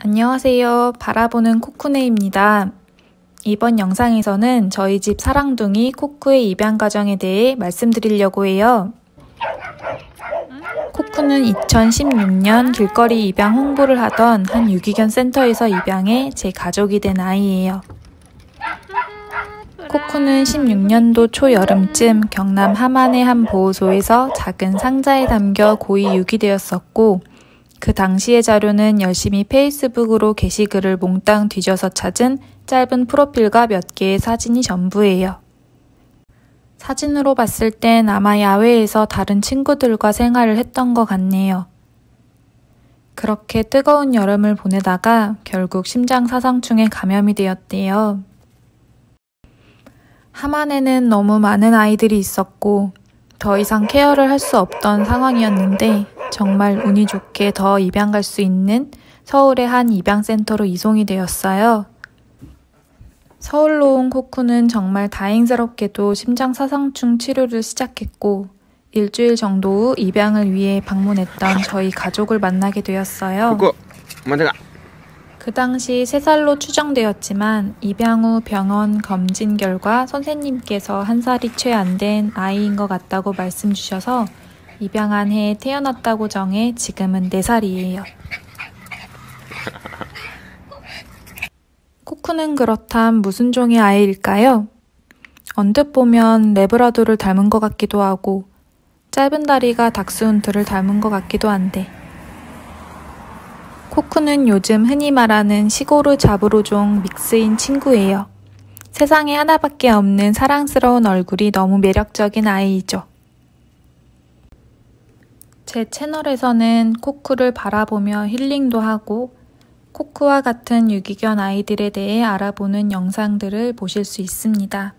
안녕하세요. 바라보는 코쿠네입니다. 이번 영상에서는 저희 집 사랑둥이 코쿠의 입양 과정에 대해 말씀드리려고 해요. 코쿠는 2016년 길거리 입양 홍보를 하던 한 유기견 센터에서 입양해 제 가족이 된 아이예요. 코쿠는 16년도 초여름쯤 경남 함안의 한 보호소에서 작은 상자에 담겨 고이 유기되었었고, 그 당시의 자료는 열심히 페이스북으로 게시글을 몽땅 뒤져서 찾은 짧은 프로필과 몇 개의 사진이 전부예요. 사진으로 봤을 땐 아마 야외에서 다른 친구들과 생활을 했던 것 같네요. 그렇게 뜨거운 여름을 보내다가 결국 심장사상충에 감염이 되었대요. 함안에는 너무 많은 아이들이 있었고 더 이상 케어를 할 수 없던 상황이었는데 정말 운이 좋게 더 입양 갈 수 있는 서울의 한 입양센터로 이송이 되었어요. 서울로 온 코쿠는 정말 다행스럽게도 심장사상충 치료를 시작했고 일주일 정도 후 입양을 위해 방문했던 저희 가족을 만나게 되었어요. 코쿠, 먼저 가. 그 당시 3살로 추정되었지만 입양 후 병원 검진 결과 선생님께서 1살이 채 안 된 아이인 것 같다고 말씀 주셔서 입양한 해에 태어났다고 정해 지금은 4살이에요. 코쿠는 그렇담 무슨 종의 아이일까요? 언뜻 보면 레브라도를 닮은 것 같기도 하고 짧은 다리가 닥스훈트를 닮은 것 같기도 한데, 코쿠는 요즘 흔히 말하는 시고르 자브로종 믹스인 친구예요. 세상에 하나밖에 없는 사랑스러운 얼굴이 너무 매력적인 아이이죠. 제 채널에서는 코쿠를 바라보며 힐링도 하고 코쿠와 같은 유기견 아이들에 대해 알아보는 영상들을 보실 수 있습니다.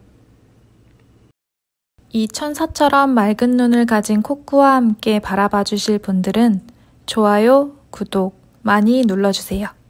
이 천사처럼 맑은 눈을 가진 코쿠와 함께 바라봐 주실 분들은 좋아요, 구독 많이 눌러주세요.